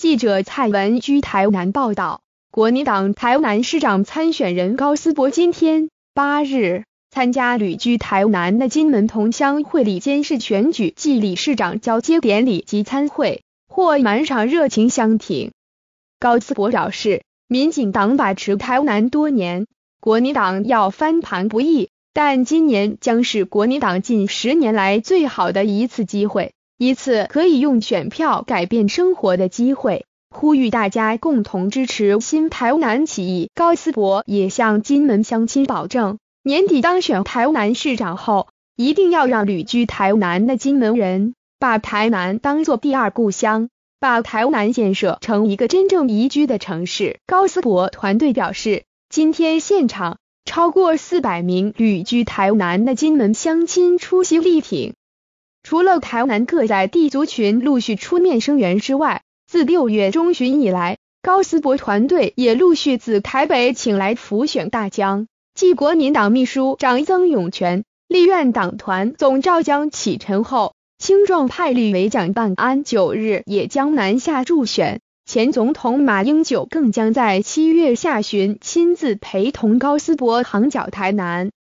记者蔡文居台南报道，国民党台南市长参选人高思博今天8日参加旅居台南的金门同乡会里监事选举暨理事长交接典礼及参会，获满场热情相挺。高思博表示，民进党把持台南多年，国民党要翻盘不易，但今年将是国民党近10年来最好的一次机会，一次可以用选票改变生活的机会，呼吁大家共同支持新台南起义。高思博也向金门乡亲保证，年底当选台南市长后，一定要让旅居台南的金门人把台南当作第二故乡，把台南建设成一个真正宜居的城市。高思博团队表示，今天现场超过400名旅居台南的金门乡亲出席力挺。除了台南各在地族群陆续出面声援之外，自6月中旬以来，高思博团队也陆续自台北请来辅选大将，继国民党秘书长曾永权、立院党团总召江启臣后，青壮派立委蒋万安9日也将南下助选，前总统马英九更将在7月下旬亲自陪同高思博航脚台南。